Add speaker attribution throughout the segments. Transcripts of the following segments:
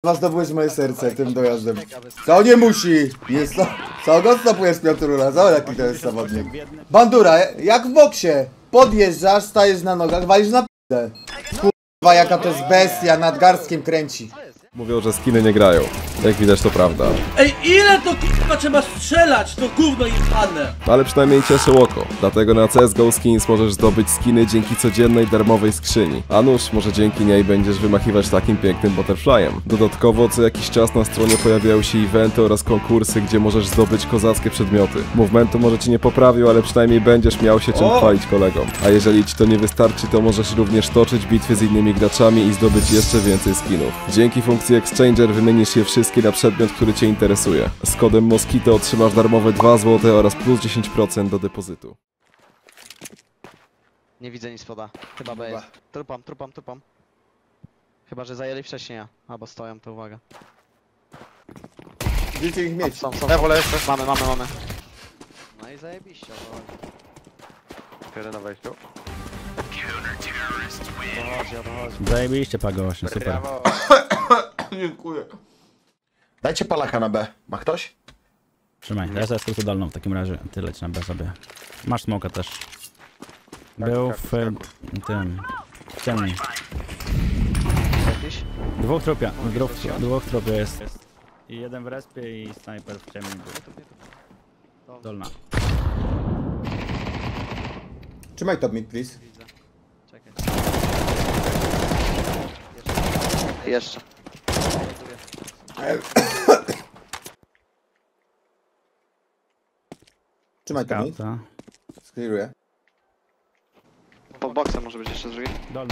Speaker 1: Zdobyłeś moje serce tym dojazdem. To nie musi! Jest to... Co go stopujesz, Piotrula? Zobacz jaki to jest zawodnik. Bandura, jak w boksie. Podjeżdżasz, stajesz na nogach, walisz na p***ę. Kurwa, jaka to jest bestia, nad garstkiem kręci.
Speaker 2: Mówią, że skiny nie grają. Jak widać, to prawda.
Speaker 3: Ej, ile to k***a trzeba strzelać, to gówno jebane!
Speaker 2: Ale przynajmniej cieszy oko. Dlatego na CSGO Skins możesz zdobyć skiny dzięki codziennej darmowej skrzyni. A nuż, może dzięki niej będziesz wymachiwać takim pięknym butterflyem. Dodatkowo co jakiś czas na stronie pojawiają się eventy oraz konkursy, gdzie możesz zdobyć kozackie przedmioty. Movementu może ci nie poprawił, ale przynajmniej będziesz miał się czym chwalić kolegom. A jeżeli ci to nie wystarczy, to możesz również toczyć bitwy z innymi graczami i zdobyć jeszcze więcej skinów. Dzięki funkcji Exchanger wymienisz je wszystkie na przedmiot, który cię interesuje. Z kodem Moskito otrzymasz darmowe 2 zł oraz plus 10% do depozytu.
Speaker 4: Nie widzę nic poda. Chyba B jest. Trupam. Chyba, że zajęli wcześniej ja. Albo stoją, to uwaga.
Speaker 1: Będziecie ich mieć.
Speaker 4: Są.
Speaker 5: Wolę jeszcze.
Speaker 4: Mamy. No i zajebiście.
Speaker 5: Jeden na wejściu.
Speaker 4: Dochodzi.
Speaker 6: Zajebiście Pago8, super.
Speaker 5: Brawo.
Speaker 1: Dziękuję.
Speaker 7: Dajcie Palaka na B. Ma ktoś?
Speaker 6: Trzymaj, ja sobie skrócę dolną w takim razie. Ty leć na B sobie. Masz smoka też. Był w tym... w ciemni.
Speaker 4: Jakiś?
Speaker 6: Dwóch trupie jest. I jeden w respie i snajper w ciemni był. Dolna.
Speaker 1: Trzymaj top mid, please.
Speaker 4: Czekaj. Jeszcze.
Speaker 1: Trzymaj top mid.
Speaker 6: Skauta.
Speaker 1: Skliruję.
Speaker 4: Pod boksem może być jeszcze drugi.
Speaker 6: Dolna.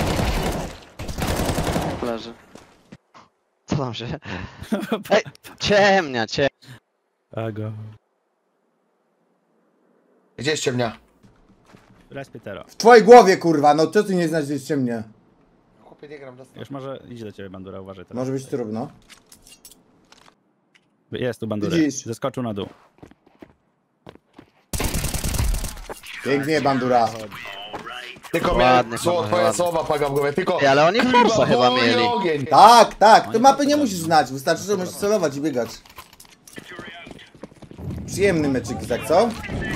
Speaker 4: Leży. Co tam się? Ej, ciemnia.
Speaker 6: Pago.
Speaker 7: Gdzie jest ciemnia?
Speaker 6: Respitero.
Speaker 1: W twojej głowie, kurwa, no co ty nie znasz, że jest ciemnie?
Speaker 7: Chłopie, nie gram dostęp.
Speaker 6: Już może idzie do ciebie Bandura, uważaj teraz.
Speaker 1: Może być trudno.
Speaker 6: Jest tu Bandura.
Speaker 1: Widzisz.
Speaker 6: Zeskoczył na dół.
Speaker 1: Pięknie, Bandura.
Speaker 7: Tylko miałem
Speaker 4: Ładnie,
Speaker 7: twoje słowa, Paga w głowie, tylko...
Speaker 4: Ej, ale oni forsa chyba mieli.
Speaker 7: Ogień.
Speaker 1: Tak, ty mapy nie musisz znać, wystarczy, że możesz celować i biegać. Przyjemny meczyk, tak co?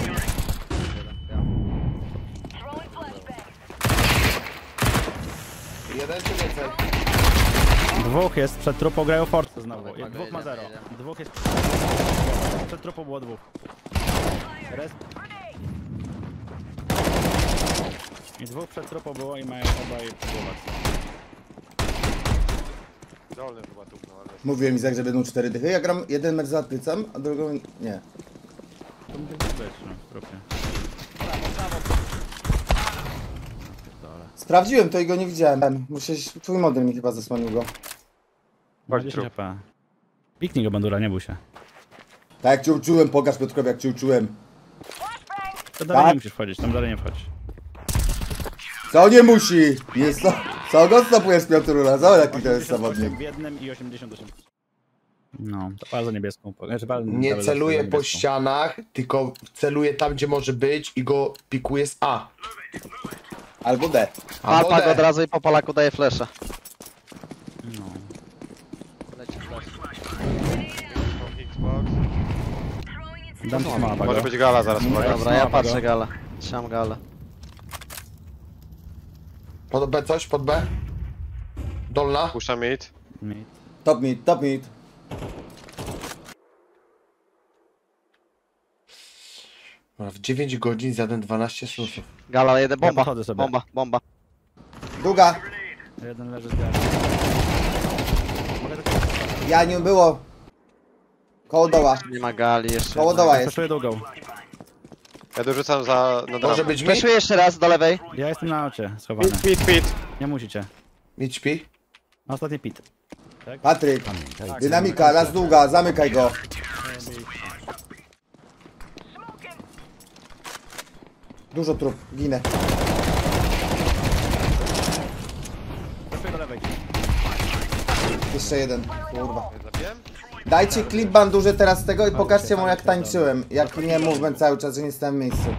Speaker 7: Jeden czy więcej?
Speaker 6: Dwóch jest przed trupą, grają Force znowu. Dwóch ma 0. Dwóch jest... Przed trupą było dwóch. I dwóch przed trupą było i mają obaj próbować.
Speaker 5: Dolny chyba tu, no ale...
Speaker 1: Mówiłem Izak, że będą 4 dychy. Ja gram jeden mecz za plecem, a drugą nie.
Speaker 6: To mógł być, no, w trupie.
Speaker 1: Sprawdziłem to i go nie widziałem. Twój model mi chyba zasłonił go.
Speaker 6: Chodź, 10 HP. Piknij go Bandura, nie bój się.
Speaker 1: Tak jak cię uczyłem, pokaż Piotrkowi jak cię uczyłem.
Speaker 6: To dalej
Speaker 1: Tak?
Speaker 6: nie musisz wchodzić, tam dalej nie wchodź.
Speaker 1: Co nie musi! Jest to... Co go stopujesz, Piotrula? Zobacz jaki to jest zawodnik.
Speaker 6: W jednym i 88. No, to bardzo niebieską. Znaczy, bardzo
Speaker 7: Nie
Speaker 6: bardzo
Speaker 7: celuję po
Speaker 6: niebieską.
Speaker 7: ścianach, tylko celuję tam, gdzie może być i go pikuję z A.
Speaker 1: Albo D.
Speaker 7: Albo
Speaker 4: Pago od
Speaker 7: D.
Speaker 4: razu i po Polaku daje flesza.
Speaker 6: No.
Speaker 4: Leci flash.
Speaker 5: Xbox.
Speaker 6: Dam ci mała,
Speaker 5: Może być gala zaraz, uwaga.
Speaker 4: Dobra, ja patrzę galę. Trzymam galę.
Speaker 7: Pod B coś? Pod B? Dolna?
Speaker 5: Puszczam mid.
Speaker 1: Top mid, top mid.
Speaker 7: W 9 godzin zjadłem 12 susów.
Speaker 4: Gala, jeden bomba.
Speaker 6: podchodzę sobie.
Speaker 4: Bomba.
Speaker 1: Długa.
Speaker 6: Jeden leży z gary.
Speaker 1: Ja nie było. Koło doła.
Speaker 4: Nie ma gali jeszcze.
Speaker 1: Koło doła jest.
Speaker 6: Flashuję długą.
Speaker 5: Ja dorzucam za... na
Speaker 7: Może
Speaker 5: dramę.
Speaker 7: być mid?
Speaker 4: Fleszuję jeszcze raz do lewej.
Speaker 6: Ja jestem na aucie schowany.
Speaker 5: Pit.
Speaker 6: Nie musicie.
Speaker 7: Mid śpi?
Speaker 6: Na ostatni pit.
Speaker 1: Patryk. Dynamika, raz długa, zamykaj go. Dużo trup, ginę.
Speaker 6: Flashuję do lewej.
Speaker 1: Jeszcze jeden, kurwa.
Speaker 5: Zabiłem?
Speaker 1: Dajcie klip Bandurze teraz z tego i pokażcie mu jak tańczyłem. Jak nie movement cały czas, że nie stałem w miejscu.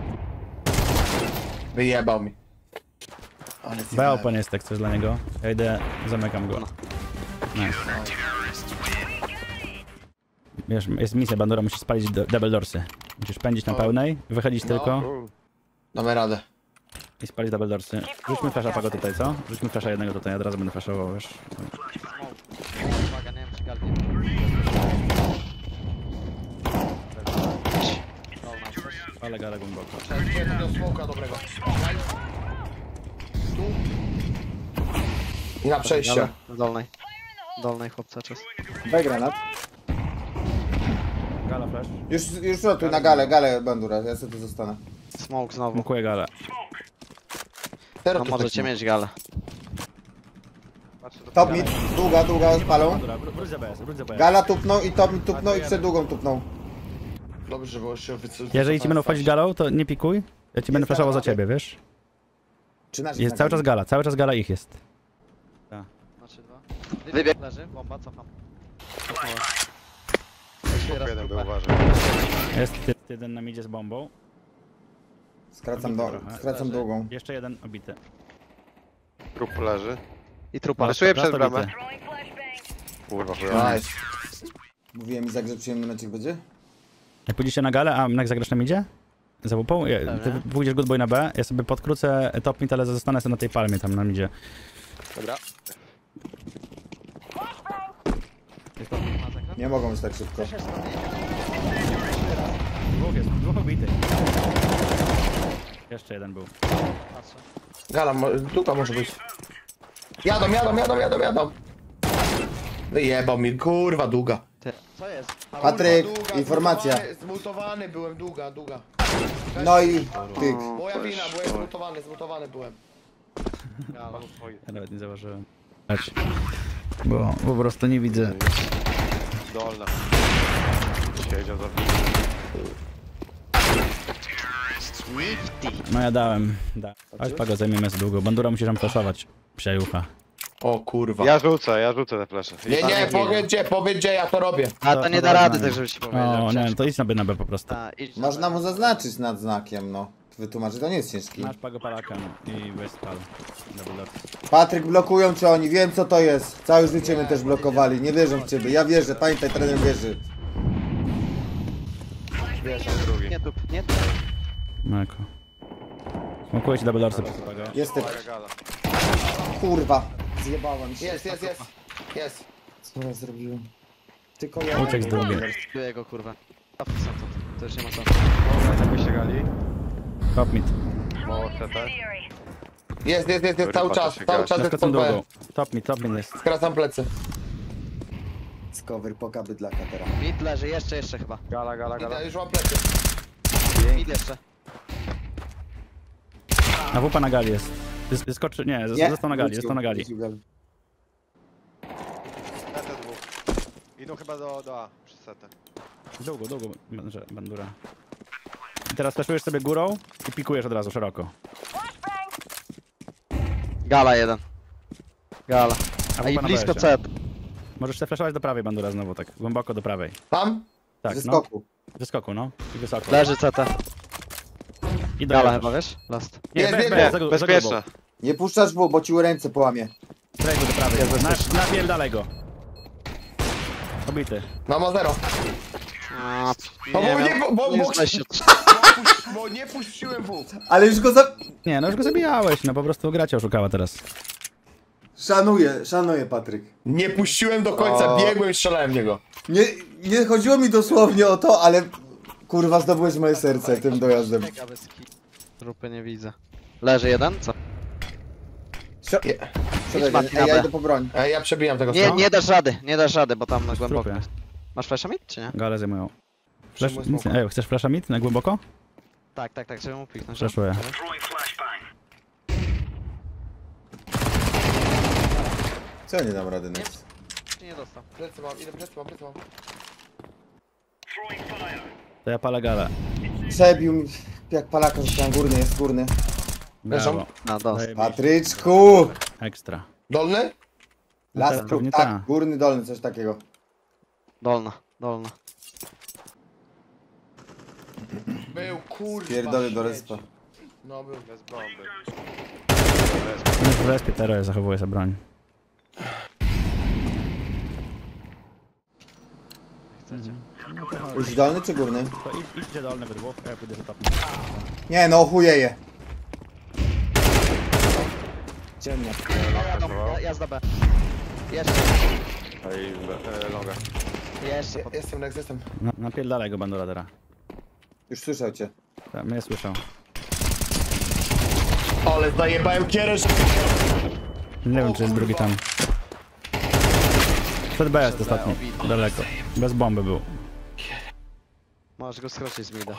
Speaker 7: Wyjebał mi. Ale
Speaker 6: B open jest tak coś dla niego. Ja idę, zamykam go. Nice. Wiesz, jest misja, Bandura musi spalić double doorsy. Musisz pędzić na pełnej, wychodzić tylko
Speaker 7: Damy radę.
Speaker 6: i spalić double doorsy. Rzućmy flasha Pago tutaj, co? Rzućmy flasha jednego tutaj, ja od razu będę flashował, wiesz.
Speaker 4: Uwaga, nie wiem czy galnie.
Speaker 6: Ale gala głęboko.
Speaker 7: Cześć, do smoka dobrego. Tu. I na przejście.
Speaker 4: Na dolnej. Dolnej chłopca czas.
Speaker 1: Daj granat.
Speaker 6: Gala flash.
Speaker 1: Już rotuj na galę Bandura, ja sobie tu zostanę.
Speaker 4: Smoke znowu.
Speaker 6: Smokuję galę.
Speaker 7: Teraz
Speaker 4: No
Speaker 7: tu
Speaker 4: możecie
Speaker 7: tak
Speaker 4: mieć galę.
Speaker 1: Top mid, długa spalą.
Speaker 6: Bandura, wróć za BS, wróć za BS.
Speaker 1: Gala tupnął i top mid tupnął i przed długą tupnął.
Speaker 7: Dobrze, bo już się
Speaker 6: Jeżeli ci będą wchodzić galą, to nie pikuj. Ja ci będę flashował za ciebie, wiesz?
Speaker 1: Czy nasz
Speaker 6: Jest cały czas gala ich jest.
Speaker 4: Znaczy dwa. Wybieg leży, bomba, cofam. Cofnąłem. Otwiera
Speaker 5: Jeden był,
Speaker 4: strupę.
Speaker 5: uważaj.
Speaker 6: Jest jeden na midzie z bombą.
Speaker 1: Skracam długą.
Speaker 6: Jeszcze jeden obity.
Speaker 5: Trup leży.
Speaker 4: I trupa.
Speaker 5: Rysuję przed
Speaker 6: Last
Speaker 5: bramę.
Speaker 6: obity.
Speaker 5: Kurwa, chujowo.
Speaker 1: Nice. Mówiłem Izak, że przyjemny meczek będzie?
Speaker 6: Jak pójdziecie na galę, a Mnek zagrasz na midzie? Za łupą? Ty pójdziesz good boy na B, ja sobie podkrócę top mid, ale zostanę sobie na tej palmie tam na midzie.
Speaker 5: Dobra.
Speaker 1: Nie mogą być tak szybko.
Speaker 6: Dwóch obitych. Jeszcze jeden był.
Speaker 7: Gala, długa może być. Jadą. Wyjebał mi, kurwa, długa.
Speaker 4: Ty, co jest?
Speaker 1: Patryk,
Speaker 7: Długa,
Speaker 1: informacja.
Speaker 7: Zmutowany byłem, długa.
Speaker 1: No i tyk.
Speaker 7: Moja wina, byłem zmutowany byłem.
Speaker 4: Gala.
Speaker 6: Ja nawet nie zauważyłem. Bo po prostu nie widzę.
Speaker 5: Dolna. Siedział za
Speaker 6: No ja dałem. Chodź Pago, zajmiemy sobie długo. Bandura musisz tam flashować. Psiajucha.
Speaker 7: O kurwa.
Speaker 5: Ja rzucę te flesze.
Speaker 7: Nie, powiedz gdzie ja to robię.
Speaker 4: A to nie da rady, tak żeby ci powiedział.
Speaker 6: O nie, to idź na B po prostu.
Speaker 4: Idź
Speaker 1: Można mu zaznaczyć nad znakiem, no. Wytłumaczyć, to nie jest ciężki.
Speaker 6: Masz Pago palakan i Westpal.
Speaker 1: Patryk, blokują cię oni, wiem co to jest. Całe życie mnie też blokowali, nie wierzą w ciebie. Ja wierzę, pamiętaj, trener wierzy.
Speaker 5: Drugi.
Speaker 4: Nie tup, nie tup.
Speaker 6: Meko. Smokuję ci double dorsy przez Pago.
Speaker 1: Jestem,
Speaker 5: Gala.
Speaker 1: kurwa. Zjebała mi się.
Speaker 7: Jest.
Speaker 1: Co ja zrobiłem? Tylko ja.
Speaker 6: Uciekł z długie.
Speaker 4: Czuję go kurwa. To już nie ma sensu.
Speaker 5: Dobra, jakbyście gali.
Speaker 6: Top mid.
Speaker 5: Mało CT.
Speaker 7: Jest, cały czas jest
Speaker 6: Naskocą
Speaker 7: pod
Speaker 6: długą.
Speaker 7: B.
Speaker 6: Top mid jest.
Speaker 7: Skracam plecy.
Speaker 1: Cover poka bydlaka teraz.
Speaker 4: Mid leży, jeszcze chyba.
Speaker 5: Gala.
Speaker 7: Ja już mam plecy.
Speaker 4: Mid jeszcze.
Speaker 6: Na WP na gali jest. Wyskoczy, nie, został na gali, został na gali.
Speaker 5: CT dwóch. Idą chyba do A przy CT.
Speaker 6: Długo, bandura. I teraz flashujesz sobie górą i pikujesz od razu szeroko.
Speaker 4: Gala jeden. Gala.
Speaker 6: A
Speaker 4: I
Speaker 6: WP na
Speaker 4: blisko
Speaker 6: BS-ie.
Speaker 4: C.
Speaker 6: Możesz się flashować do prawej bandura znowu, tak głęboko do prawej.
Speaker 7: Tam?
Speaker 6: Tak,
Speaker 1: Ze skoku.
Speaker 6: no. Wyskoku, no. I wysoko.
Speaker 4: Leży CT.
Speaker 6: I
Speaker 4: Gala
Speaker 6: dojeżdżasz.
Speaker 4: chyba, wiesz? Last.
Speaker 6: Nie,
Speaker 7: Jest,
Speaker 5: Bezpieczne.
Speaker 1: Nie puszczasz w, bo ci ręce połamie.
Speaker 6: Strajku do prawej. Napierdalej go. Obity.
Speaker 7: No ma 0. Bo nie puściłem W.
Speaker 1: Ale już go
Speaker 6: Nie, no już go zabijałeś, no po prostu gra cię oszukała teraz.
Speaker 1: Szanuję Patryk.
Speaker 7: Nie puściłem do końca, biegłem i strzelałem w niego.
Speaker 1: Nie chodziło mi dosłownie o to, ale kurwa zdobyłeś moje serce tym dojazdem.
Speaker 4: Trupy nie widzę. Leży jeden? Co?
Speaker 1: Ja idę po broń.
Speaker 7: Ja przebijam tego
Speaker 4: Nie, nie dasz rady, bo tam na
Speaker 6: trupie.
Speaker 4: głęboko jest. Masz flasha mid, czy nie?
Speaker 6: Gale zajmują. Flash,
Speaker 7: Przyjmuję smoka.
Speaker 6: ej, chcesz flasha mid na głęboko?
Speaker 4: Tak, żeby mu piknąć.
Speaker 6: Flashuję.
Speaker 1: Co ja nie dam rady nic?
Speaker 4: Czy nie dostał?
Speaker 7: Plecy mam.
Speaker 6: To ja palę galę.
Speaker 1: Przebił mi jak palaka, zostałem górny.
Speaker 6: Brawo.
Speaker 4: No, dostał.
Speaker 6: Zajebiście.
Speaker 1: Patryczku!
Speaker 6: Ekstra.
Speaker 7: Dolny?
Speaker 1: Las,
Speaker 6: teraz pewnie
Speaker 1: tak,
Speaker 6: ta.
Speaker 1: górny, dolny, coś takiego.
Speaker 4: Dolna.
Speaker 7: Był, kurwa.
Speaker 1: Pierdolę do
Speaker 7: śmieć.
Speaker 1: respa.
Speaker 7: No był.
Speaker 5: Bez bomby.
Speaker 6: W respie teraz zachowuję sobie broń.
Speaker 1: Już dolny czy górny?
Speaker 6: To idźcie dolny we dwóch, a ja pójdę za top.
Speaker 1: Nie no, chujeje.
Speaker 7: Ciemnie.
Speaker 4: Jazda B. Jeszcze.
Speaker 5: Longa.
Speaker 4: Jeszcze.
Speaker 7: Jestem, Lex, jestem.
Speaker 6: Napierdalaj go bandura teraz.
Speaker 1: Już słyszał cię.
Speaker 6: Tak, mnie słyszał.
Speaker 7: Ale zajebałem kierę.
Speaker 6: Nie wiem, czy jest drugi tam. Przed B jest ostatni. Daleko. Bez bomby był.
Speaker 4: Możesz go skrócić z mida.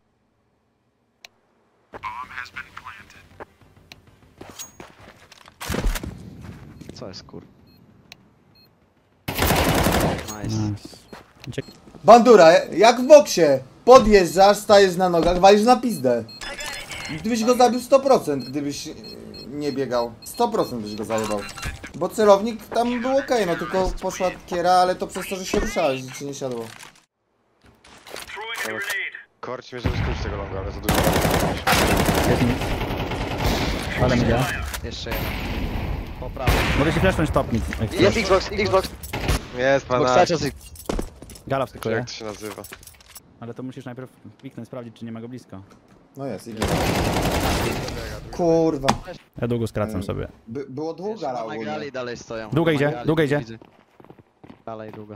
Speaker 4: Co jest kur... Nice.
Speaker 6: Nice.
Speaker 1: Bandura, jak w boksie. Podjeżdżasz, stajesz na nogach, walisz na pizdę. Gdybyś go zabił 100%, gdybyś nie biegał. 100% byś go zajebał. Bo celownik tam był ok, no tylko poszła kiera, ale to przez to, że się ruszałeś, że ci nie siadło.
Speaker 5: Korci mnie, żeby skrócić tego longa, ale za dużo.
Speaker 6: Jest mi. Ale mi da.
Speaker 4: Jeszcze jeden. Po prawej.
Speaker 6: Mogę się flashnąć top mid. jak chcesz.
Speaker 4: Jest Xbox.
Speaker 5: Jest, pana.
Speaker 4: Boxacie z...
Speaker 6: Gala
Speaker 5: Czy
Speaker 6: wskakuje.
Speaker 5: jak to się nazywa?
Speaker 6: Ale to musisz najpierw kliknąć, sprawdzić, czy nie ma go blisko.
Speaker 1: No jest, idzie. Kurwa.
Speaker 6: Ja długo skracam sobie.
Speaker 1: Było dwóch gala
Speaker 4: Na
Speaker 1: ogólnie.
Speaker 4: gali dalej stoją.
Speaker 6: Długa
Speaker 4: Na
Speaker 6: idzie,
Speaker 4: gali,
Speaker 6: długa idzie.
Speaker 4: widzę. Dalej długa.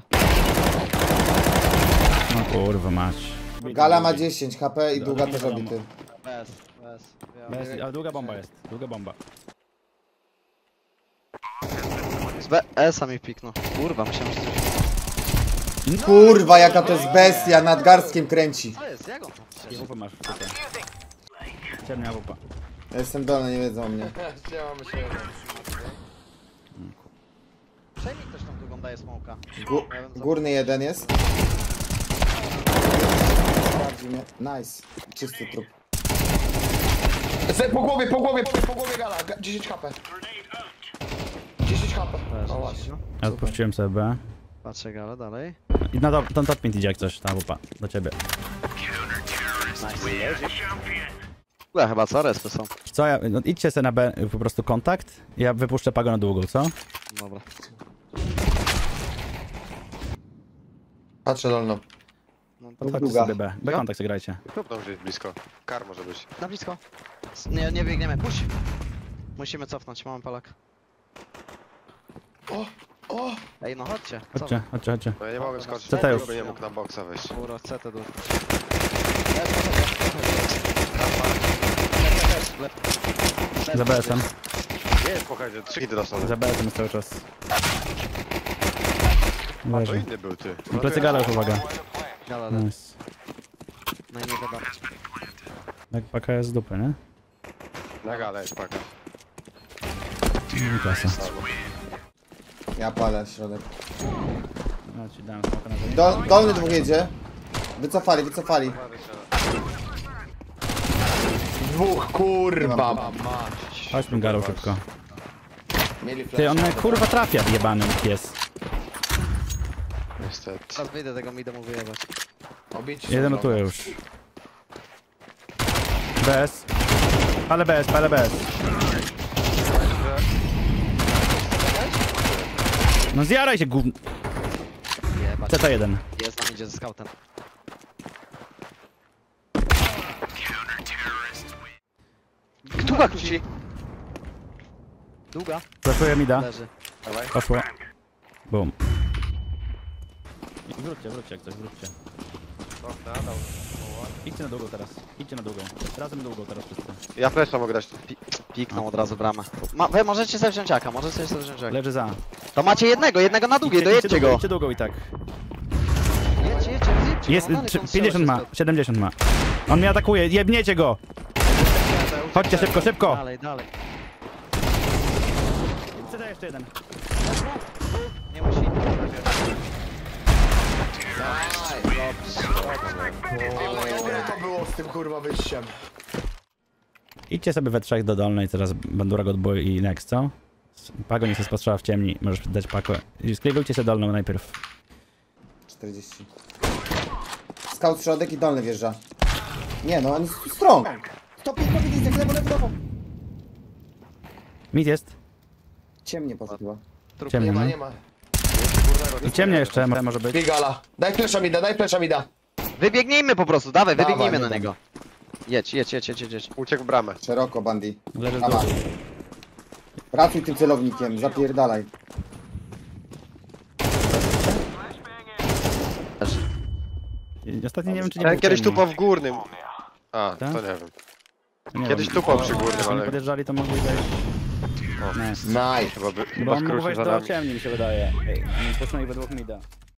Speaker 6: No kurwa mać.
Speaker 1: Gala ma 10 HP i długa też obity.
Speaker 4: Bez.
Speaker 6: Bez, ale długa bomba jest. Długa bomba.
Speaker 4: Z BS-a mi piknął. Kurwa, myślałem, że coś...
Speaker 1: Kurwa, jaka to jest bestia, nad garstkiem kręci.
Speaker 4: Co jest? Jak on tam
Speaker 6: I
Speaker 4: przeszedł?
Speaker 6: WP masz tutaj. Ciemnia WP.
Speaker 1: Ja jestem dolny, nie wiedzą o mnie.
Speaker 4: Przejmij ktoś tą drugą, daje smoka.
Speaker 1: Górny jeden jest. Sprawdzi mnie. Nice. Czysty trup.
Speaker 7: Po głowie gala. 10 HP. 10 HP. O właśnie.
Speaker 6: Ja odpuściłem sobie B.
Speaker 4: Patrzę galę dalej.
Speaker 6: I na top, ten top mid idzie jak coś, ta WP. Do ciebie.
Speaker 4: Ja chyba co? Respy są.
Speaker 6: Co ja, no idźcie sobie na B, po prostu kontakt. Ja wypuszczę Pago na długą, co?
Speaker 4: Dobra.
Speaker 7: Patrzę dolną.
Speaker 6: Podchodźcie
Speaker 1: Długa.
Speaker 6: sobie B. B kontakt sobie grajcie.
Speaker 5: Klub tam gdzieś blisko. Kar może być.
Speaker 4: Na blisko. Nie biegniemy. Puść. Musimy cofnąć, mamy palak.
Speaker 7: O!
Speaker 4: Ej, no chodźcie.
Speaker 6: Chodźcie.
Speaker 5: No ja nie mogę skoczyć,
Speaker 6: Co to już?
Speaker 5: bo nie mógł na boksa wejść.
Speaker 4: Kurwa, CT dół.
Speaker 6: Za BS-em.
Speaker 5: Nie, spokojnie, 3 hity dostał.
Speaker 6: Za BS-em jest cały czas.
Speaker 5: A to
Speaker 6: Leży.
Speaker 5: inny był ty.
Speaker 6: I plecy gala już, uwaga.
Speaker 4: Gala,
Speaker 6: Nice.
Speaker 4: no i nie wiadomo.
Speaker 6: Tak paka jest z dupy, nie?
Speaker 5: Na galę jest paka.
Speaker 6: I klasa.
Speaker 1: Ja palę środek.
Speaker 6: No ci dałem smoka na ziemi.
Speaker 1: Dolny dwóch jedzie. Wycofali.
Speaker 7: Dwóch, kurwa.
Speaker 6: Chodźmy galą szybko.
Speaker 7: Mieli flash.
Speaker 6: Ty, on mnie kurwa trafia, jebany pies.
Speaker 5: Niestety.
Speaker 4: Teraz wyjdę tego mida mu wyjebać.
Speaker 7: Obici
Speaker 6: Jeden
Speaker 7: są
Speaker 6: notuje już. BS. Ale BS. No zjaraj się gówno.
Speaker 4: Jebać.
Speaker 6: CT1.
Speaker 4: Jest nam idzie ze scoutem. Długa króci. Długa.
Speaker 6: Flashuję mida.
Speaker 4: Leży.
Speaker 6: Poszło. Boom. Wróćcie jak coś, wróćcie. Idźcie na długą teraz. Idźcie na długą. Razem długą teraz wszyscy.
Speaker 5: Ja flesza mogę dać.
Speaker 4: Piknął od razu bramę. Wy możecie sobie wziąć jaka, możecie sobie wziąć jaka.
Speaker 6: Leży za.
Speaker 4: To macie jednego na długiej, dojedźcie go.
Speaker 6: Idźcie długą i tak.
Speaker 4: Jedźcie.
Speaker 6: Jest,
Speaker 4: no dalej,
Speaker 6: 50 ma, 70 ma. On mnie atakuje, jebniecie go! Chodźcie szybko!
Speaker 4: Dalej.
Speaker 6: CT jeszcze jeden.
Speaker 4: Nie musi.
Speaker 7: Dobre to było z tym kurwa wyjściem.
Speaker 6: Idźcie sobie we trzech do dolnej, teraz Bandura, Godboy i Next, co? Pago nie się spostrzała w ciemni, możesz dać pakę. I skligujcie sobie dolną najpierw.
Speaker 1: 40. Scout środek i dolny wjeżdża. Nie no, on jest strong. Stop, idzie, lewo.
Speaker 6: Mid jest.
Speaker 1: Ciemnie poszła.
Speaker 6: Ciemnie, no.
Speaker 7: Nie ma.
Speaker 6: I ciemnie jeszcze może być.
Speaker 7: Bigala. Daj flesza mi da.
Speaker 4: Wybiegnijmy po prostu, dawaj,
Speaker 7: Dawaj,
Speaker 4: wybiegnijmy na
Speaker 7: dawaj.
Speaker 4: niego. Jedź.
Speaker 5: Uciekł w bramę.
Speaker 1: Szeroko, Bandi.
Speaker 6: Leży z
Speaker 1: Dawaj.
Speaker 6: góry.
Speaker 1: Pracuj tym celownikiem, zapierdalaj.
Speaker 6: I ostatnio nie wiem czy nie
Speaker 5: Ten
Speaker 6: był
Speaker 5: kiedyś
Speaker 6: ciemny.
Speaker 5: tupał w górnym. A,
Speaker 6: Tak?
Speaker 5: to nie wiem.
Speaker 6: Nie
Speaker 5: Kiedyś
Speaker 6: wiem.
Speaker 5: tupał przy górnym,
Speaker 6: Jak nie
Speaker 5: ale
Speaker 6: podjeżdżali to mogli wejść. Nie.
Speaker 7: Nice.
Speaker 5: chyba
Speaker 6: Bo
Speaker 5: chyba
Speaker 6: on mógł
Speaker 5: skrócił
Speaker 6: wejść
Speaker 5: za
Speaker 6: do
Speaker 5: nami.
Speaker 6: ciemni mi się wydaje. Poszli we dwóch mida.